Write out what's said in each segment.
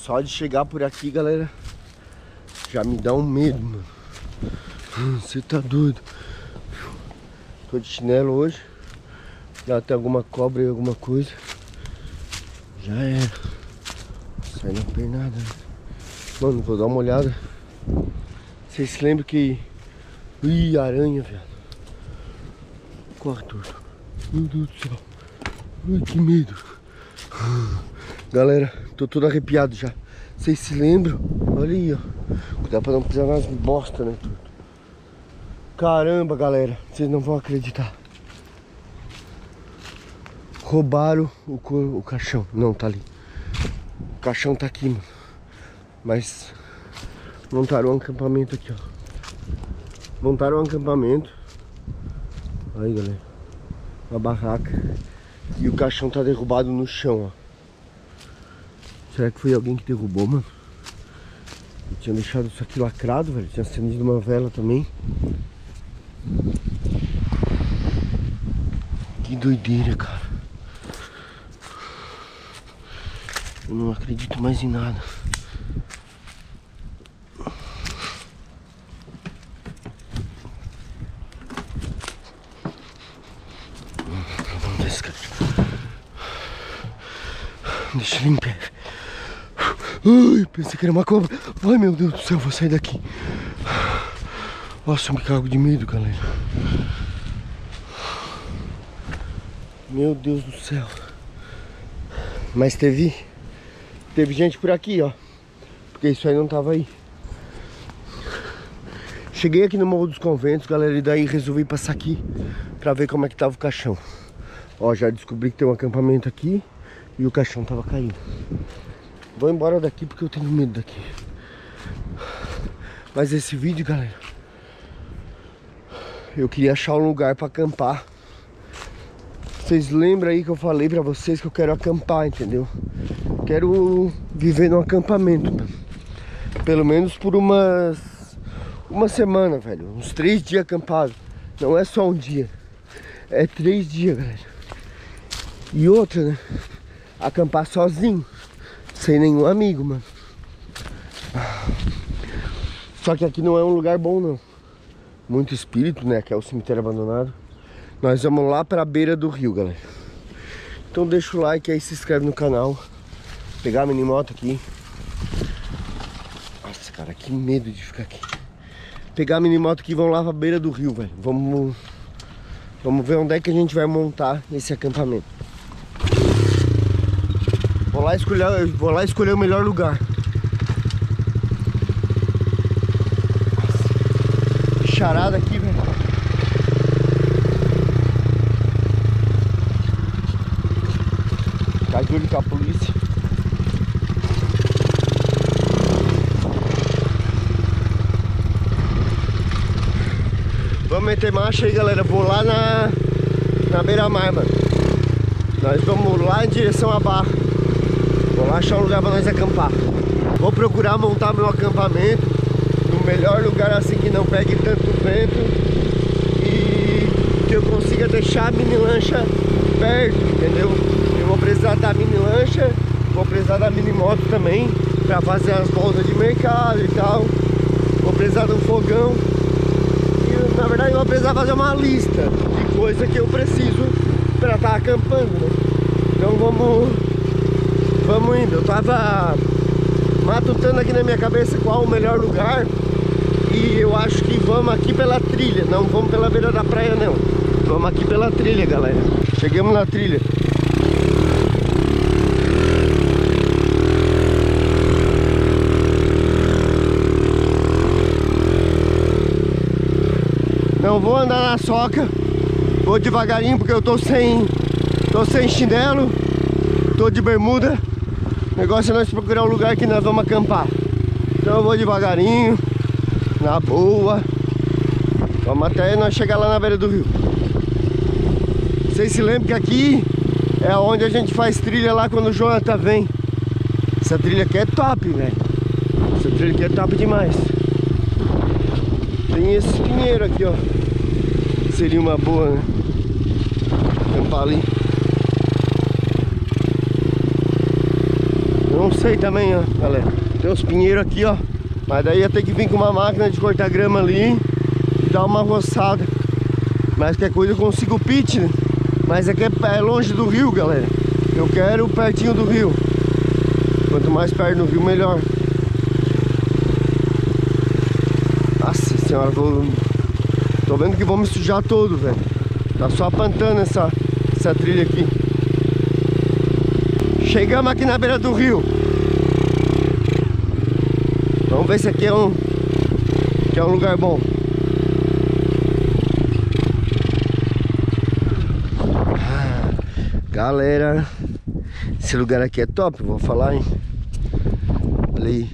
Só de chegar por aqui, galera, já me dá um medo, mano. Você tá doido. Tô de chinelo hoje. Já tem alguma cobra e alguma coisa. Já era. Sai na pernada, né? Mano, vou dar uma olhada. Vocês se lembram que... Ih, aranha, velho. Corre, torto. Meu Deus do céu. Ai, que medo. Galera, tô todo arrepiado já. Vocês se lembram? Olha aí, ó. Cuidado pra não pisar nas bosta, né, torto? Caramba, galera. Vocês não vão acreditar. Roubaram o caixão. Não, tá ali. O caixão tá aqui, mano. Mas montaram um acampamento aqui, ó. Montaram um acampamento. Aí, galera. Uma barraca. E o caixão tá derrubado no chão, ó. Será que foi alguém que derrubou, mano? Eu tinha deixado isso aqui lacrado, velho. Tinha acendido uma vela também. Que doideira, cara. Eu não acredito mais em nada. Vamos ver esse cara. Deixa ele em pé. Ai, pensei que era uma cobra. Ai, meu Deus do céu, vou sair daqui. Nossa, eu me cago de medo, galera. Meu Deus do céu. Mas teve gente por aqui, ó. Porque isso aí não tava aí. Cheguei aqui no Morro dos Conventos, galera, e daí resolvi passar aqui pra ver como é que tava o caixão. Ó, já descobri que tem um acampamento aqui e o caixão tava caindo. Vou embora daqui porque eu tenho medo daqui. Mas esse vídeo, galera, eu queria achar um lugar pra acampar. Vocês lembram aí que eu falei pra vocês que eu quero acampar, entendeu? Quero viver num acampamento, mano. Pelo menos por uma semana, velho. Uns 3 dias acampado. Não é só um dia. É 3 dias, galera. E outra, né? Acampar sozinho. Sem nenhum amigo, mano. Só que aqui não é um lugar bom, não. Muito espírito, né? Que é o cemitério abandonado. Nós vamos lá pra beira do rio, galera. Então deixa o like aí, se inscreve no canal. Pegar a minimoto aqui. Nossa, cara, que medo de ficar aqui. Pegar a minimoto aqui e vamos lá pra beira do rio, velho. Vamos ver onde é que a gente vai montar esse acampamento. Vou lá escolher o melhor lugar. Nossa, charada aqui, velho. Cai de olho com a polícia. Vamos meter marcha aí, galera. Vou lá na beira-mar, mano. Nós vamos lá em direção à Barra. Vou lá achar um lugar pra nós acampar. Vou procurar montar meu acampamento no melhor lugar, assim, que não pegue tanto vento e que eu consiga deixar a mini lancha perto, entendeu? Eu vou precisar da mini lancha, vou precisar da mini moto também pra fazer as voltas de mercado e tal. Vou precisar de um fogão. E, na verdade, eu vou precisar fazer uma lista de coisa que eu preciso pra estar acampando, né? Então vamos indo. Eu tava matutando aqui na minha cabeça qual o melhor lugar. E eu acho que vamos aqui pela trilha. Não vamos pela beira da praia, não. Vamos aqui pela trilha, galera. Chegamos na trilha. Não vou andar na soca. Vou devagarinho porque eu tô sem chinelo. Tô de bermuda. O negócio é nós procurar um lugar que nós vamos acampar. Então eu vou devagarinho, na boa. Vamos até nós chegar lá na beira do rio. Vocês se lembram que aqui é onde a gente faz trilha lá quando o Jonathan vem. Essa trilha aqui é top, velho. Essa trilha aqui é top demais. Tem esse pinheiro aqui, ó. Seria uma boa, né? Acampar ali. Não sei também, ó, galera. Tem uns pinheiros aqui, ó. Mas daí ia ter que vir com uma máquina de cortar grama ali e dar uma roçada. Mas qualquer coisa eu consigo o pit, né? Mas aqui é longe do rio, galera. Eu quero pertinho do rio. Quanto mais perto do rio, melhor. Nossa senhora, tô vendo que vou me sujar todo, velho. Tá só pantando essa trilha aqui. Chegamos aqui na beira do rio. Vamos ver se aqui é um lugar bom. Galera, esse lugar aqui é top, vou falar, hein. Olha aí.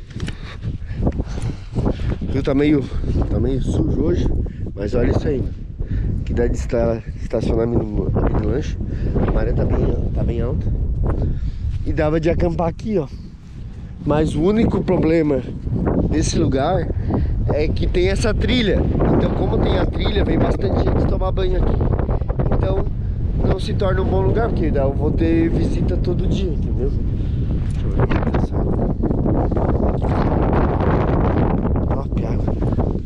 O rio tá meio sujo hoje, mas olha isso aí. Aqui dá de estacionamento de lanche. A maré tá bem alta. E dava de acampar aqui, ó. Mas o único problema desse lugar é que tem essa trilha. Então, como tem a trilha, vem bastante gente tomar banho aqui. Então não se torna um bom lugar, porque eu vou ter visita todo dia, entendeu? Deixa eu ver aqui, top água.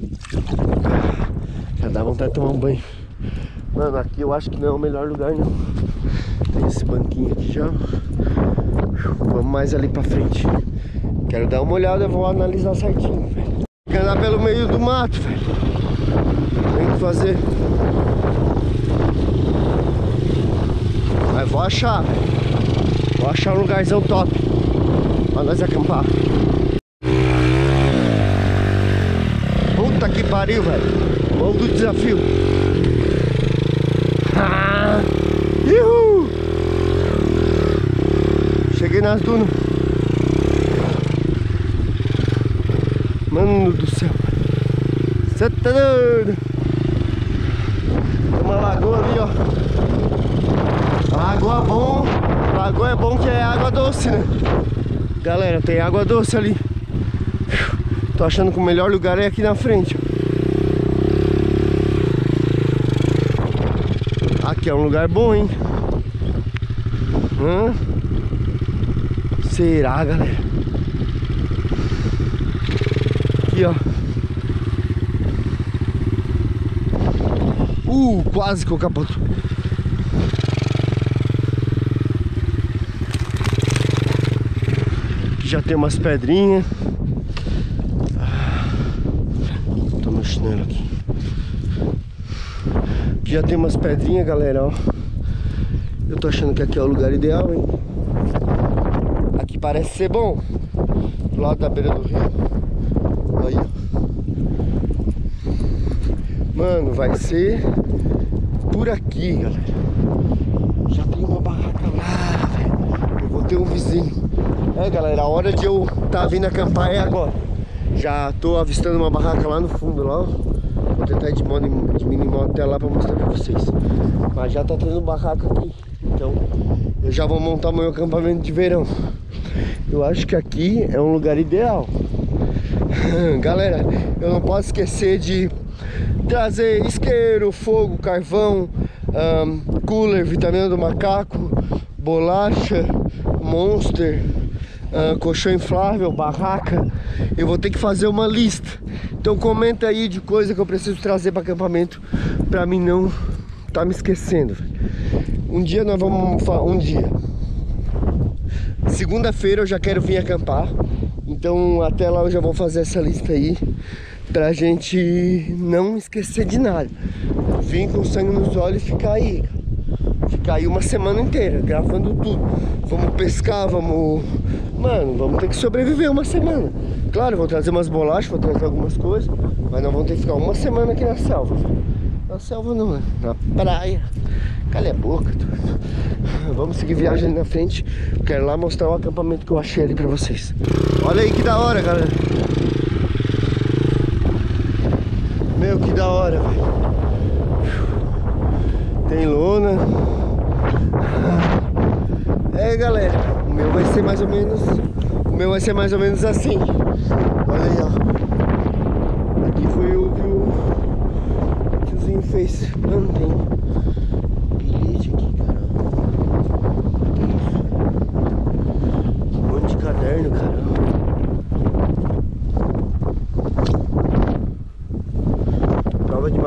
Já dá vontade de tomar um banho. Mano, aqui eu acho que não é o melhor lugar, não. Tem esse banquinho aqui já. Vamos mais ali pra frente. Quero dar uma olhada, eu vou analisar certinho, velho. Tem que andar pelo meio do mato, velho. Tem que fazer. Mas vou achar, velho. Vou achar um lugarzão top pra nós acampar. Puta que pariu, velho. Morro do Desafio. Uhul! Cheguei nas dunas. Mano do céu. Você tá doido? Tem uma lagoa ali, ó. Lagoa é bom que é água doce, né? Galera, tem água doce ali. Tô achando que o melhor lugar é aqui na frente, ó. Aqui é um lugar bom, hein? Será, galera? Aqui, ó. Quase que eu capoto. Aqui já tem umas pedrinhas. Toma o chinelo aqui. Aqui já tem umas pedrinhas, galera, ó. Eu tô achando que aqui é o lugar ideal, hein? Aqui parece ser bom. Do lado da beira do rio. Aí, ó. Mano, vai ser por aqui, galera. Já tem uma barraca lá, velho. Eu vou ter um vizinho. É, galera, a hora de eu vindo acampar é agora. Já tô avistando uma barraca lá no fundo, lá, ó. Vou tentar ir de mini moto até lá pra mostrar pra vocês. Mas já tá tendo barraca aqui. Então eu já vou montar meu acampamento de verão. Eu acho que aqui é um lugar ideal. Galera, eu não posso esquecer de trazer isqueiro, fogo, carvão, cooler, vitamina do macaco, bolacha, Monster, colchão inflável, barraca. Eu vou ter que fazer uma lista. Então comenta aí de coisa que eu preciso trazer para acampamento, para mim não tá me esquecendo. Um dia nós vamos segunda-feira eu já quero vir acampar. Então até lá eu já vou fazer essa lista aí, pra gente não esquecer de nada. Vim com sangue nos olhos e ficar aí uma semana inteira, gravando tudo. Vamos pescar, vamos ter que sobreviver uma semana. Claro, vou trazer umas bolachas, vou trazer algumas coisas, mas nós vamos ter que ficar uma semana aqui na selva. Na selva não, né? Na praia. Cala a boca, vamos seguir viagem ali na frente. Quero lá mostrar o acampamento que eu achei ali pra vocês. Olha aí que da hora, galera. Meu, que da hora, velho. Tem lona. É, galera, o meu vai ser mais ou menos assim. Olha aí, ó. Aqui foi o que o tiozinho fez. Mano, tem bilhete aqui, caramba. Um monte de caderno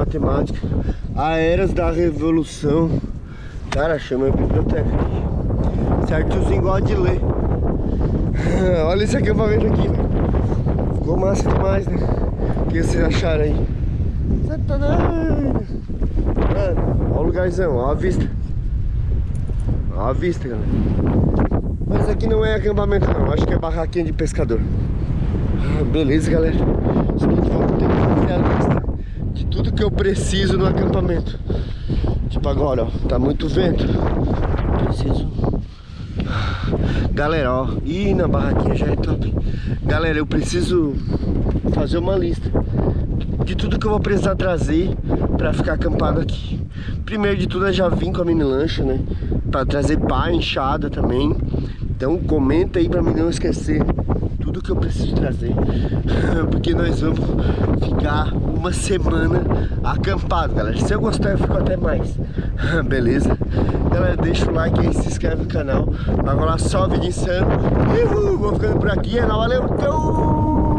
matemática, a Eras da Revolução. Cara, chama a biblioteca aqui. Certozinho gosta de ler. Olha esse acampamento aqui, velho. Ficou massa demais, né? O que vocês acharam aí? Você tá doido? Mano, olha o lugarzão, olha a vista. Olha a vista, galera. Mas aqui não é acampamento não, acho que é barraquinha de pescador. Beleza, galera. Seguinte, vamos ter que fazer a lista de tudo que eu preciso no acampamento. Tipo agora, ó, tá muito vento. Preciso. Galera, ó, e na barraquinha já é top. Galera, eu preciso fazer uma lista de tudo que eu vou precisar trazer pra ficar acampado aqui. Primeiro de tudo, eu já vim com a mini lancha, né? Pra trazer pá, enxada também. Então comenta aí pra mim não esquecer tudo que eu preciso trazer. Porque nós vamos ficar uma semana acampado, galera. Se eu gostar, eu fico até mais. Beleza? Galera, deixa o like aí, se inscreve no canal. Vai rolar só vídeo insano. Vou ficando por aqui. Valeu, tchau!